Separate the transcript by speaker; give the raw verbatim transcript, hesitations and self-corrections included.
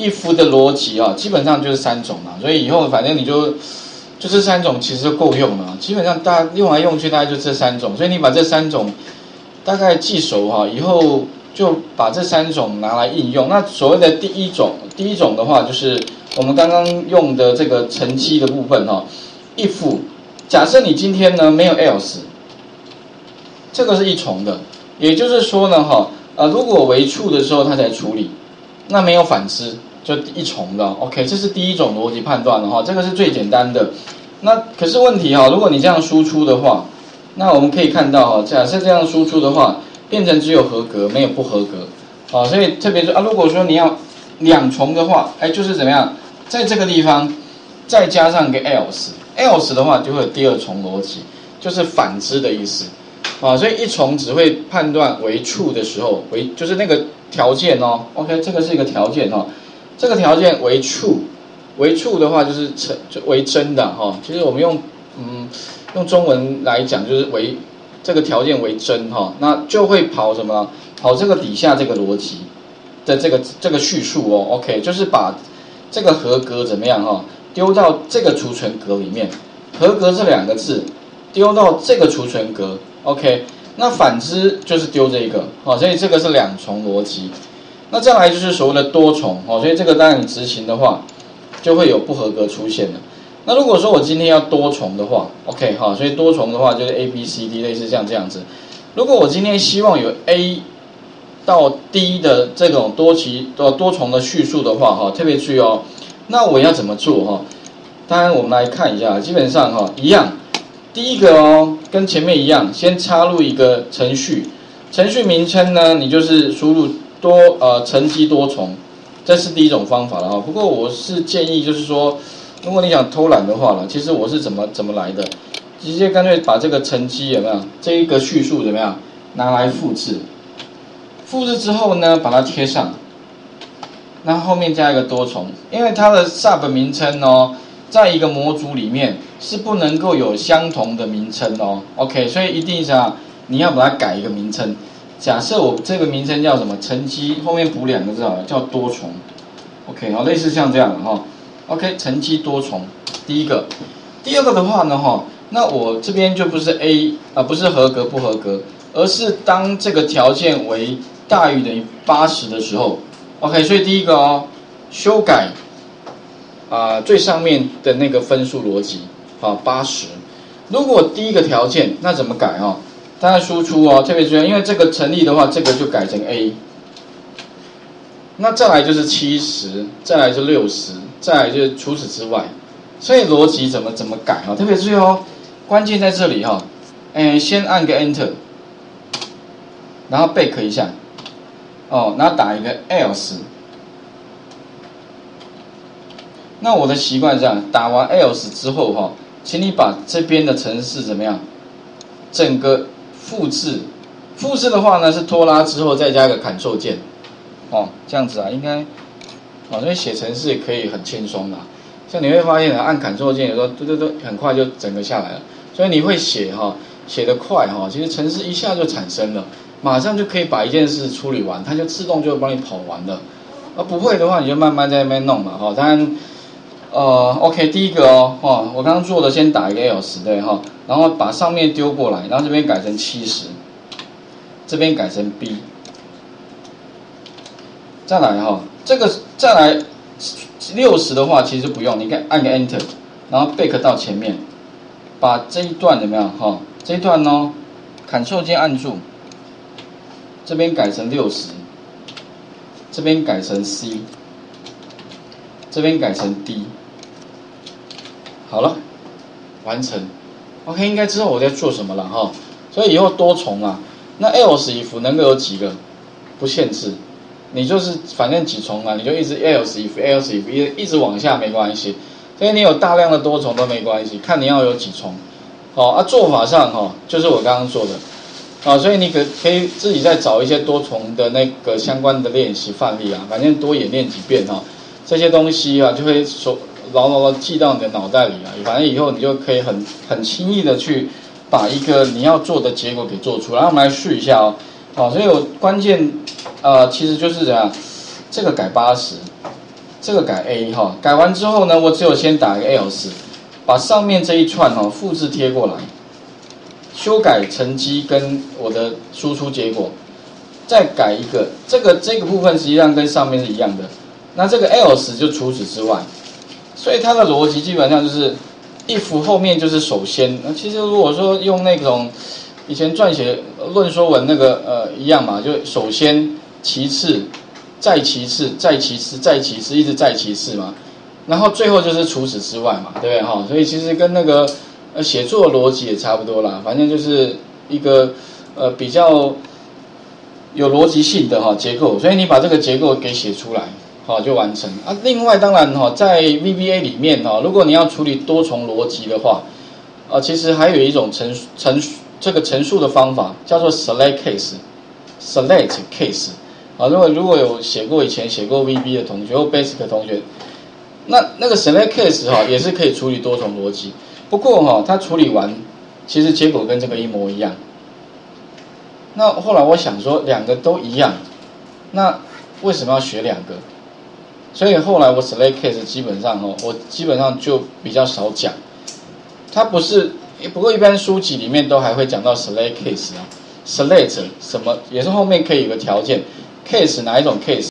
Speaker 1: if 的逻辑啊，基本上就是三种啦，所以以后反正你就就这三种其实就够用了，基本上大家用来用去大概就这三种，所以你把这三种大概记熟哈，以后就把这三种拿来应用。那所谓的第一种，第一种的话就是我们刚刚用的这个乘积的部分哈 ，if 假设你今天呢没有 else， 这个是一重的，也就是说呢哈，呃如果为处的时候它才处理，那没有反之就一重的 ，OK， 这是第一种逻辑判断的哈，这个是最简单的。那可是问题哈，如果你这样输出的话，那我们可以看到哈，假设这样输出的话，变成只有合格没有不合格，好，所以特别是啊，如果说你要两重的话，哎，就是怎么样，在这个地方再加上一个 else，else 的话就会有第二重逻辑，就是反之的意思，啊，所以一重只会判断为处的时候，为就是那个条件哦 ，OK， 这个是一个条件哦，这个条件为处，为处的话就是成就为真的哈，其实我们用嗯。用中文来讲，就是为这个条件为真哈，那就会跑什么？跑这个底下这个逻辑的这个这个叙述哦 ，OK， 就是把这个合格怎么样哈，丢到这个储存格里面，合格这两个字丢到这个储存格 ，OK， 那反之就是丢这个，好，所以这个是两重逻辑。那再来就是所谓的多重哦，所以这个当然你执行的话，就会有不合格出现了。那如果说我今天要多重的话 ，OK 哈，所以多重的话就是 A、B、C、D 类似像这样子。如果我今天希望有 A 到 D 的这种多期多多重的叙述的话，哈，特别注意哦。那我要怎么做哈？当然我们来看一下，基本上哈一样，第一个哦，跟前面一样，先插入一个程序，程序名称呢，你就是输入多呃乘积多重，这是第一种方法了哈。不过我是建议就是说。如果你想偷懒的话了，其实我是怎么怎么来的，直接干脆把这个乘积有没有这一个叙述怎么样拿来复制，复制之后呢把它贴上，那后面加一个多重，因为它的 sub 名称哦，在一个模组里面是不能够有相同的名称哦 ，OK， 所以一定是啊你要把它改一个名称，假设我这个名称叫什么乘积，后面补两个字好了，叫多重 ，OK， 好，类似像这样的哈。OK， 乘积多重，第一个，第二个的话呢，哈，那我这边就不是 A 啊、呃，不是合格不合格，而是当这个条件为大于等于八十的时候 ，OK， 所以第一个哦，修改啊、呃、最上面的那个分数逻辑啊八十，如果第一个条件那怎么改哦？当然输出哦，特别注意，因为这个成立的话，这个就改成 A， 那再来就是七十，再来就六十。再来就是除此之外，所以逻辑怎么怎么改哈，特别注意哦，关键在这里哈，哎，先按个 Enter， 然后 back 一下，哦，然后打一个 else， 那我的习惯是这样，打完 else 之后哈，请你把这边的程式怎么样，整个复制，复制的话呢是拖拉之后再加一个 Ctrl 键，哦，这样子啊，应该。哦，所以写程式也可以很轻松的，像你会发现按 Ctrl 键有时候嘟嘟嘟很快就整个下来了，所以你会写哈，写得快哈，其实程式一下就产生了，马上就可以把一件事处理完，它就自动就会帮你跑完了。而不会的话，你就慢慢在那边弄嘛哈。当然，呃 ，OK， 第一个哦，哦，我刚刚做的先打一个 else 对哈，然后把上面丢过来，然后这边改成七十，这边改成 B， 再来哈。这个再来六十的话，其实不用，你可以按个 Enter， 然后 back 到前面，把这一段怎么样哈？这一段呢 ，Ctrl 键按住，这边改成六十，这边改成 C， 这边改成 D， 好了，完成。OK， 应该知道我在做什么了哈。所以以后多重啊，那 else if 能够有几个？不限制。你就是反正几重嘛，你就一直 else if else if 一一直往下没关系，所以你有大量的多重都没关系，看你要有几重，好、哦、啊，做法上哈、哦、就是我刚刚做的，啊，所以你可可以自己再找一些多重的那个相关的练习范例啊，反正多演练几遍哈、哦，这些东西啊就会手牢牢的记到你的脑袋里啊，反正以后你就可以很很轻易的去把一个你要做的结果给做出来。然后我们来试一下哦，好，所以我关键呃其实就是这样，这个改八十， 这个改 A 哈，改完之后呢，我只有先打一个 else， 把上面这一串哈复制贴过来，修改成绩跟我的输出结果，再改一个，这个这个部分实际上跟上面是一样的。那这个 else 就除此之外，所以它的逻辑基本上就是 if 后面就是首先。那其实如果说用那种以前撰写论说文那个呃一样嘛，就首先、其次、再其次、再其次、再其次，一直再其次嘛。然后最后就是除此之外嘛，对不对哈？所以其实跟那个呃写作逻辑也差不多啦，反正就是一个呃比较有逻辑性的哈结构，所以你把这个结构给写出来，好就完成啊。另外当然哈，在 V B A 里面哈，如果你要处理多重逻辑的话，啊其实还有一种陈陈这个陈述的方法叫做 select case，select case 啊。如果如果有写过以前写过 V B 的同学或 Basic 的同学，那那个 select case 哈也是可以处理多重逻辑，不过哈它处理完，其实结果跟这个一模一样。那后来我想说两个都一样，那为什么要学两个？所以后来我 select case 基本上哦，我基本上就比较少讲。它不是，不过一般书籍里面都还会讲到 select case 啊 ，select 什么也是后面可以有个条件 ，case 哪一种 case。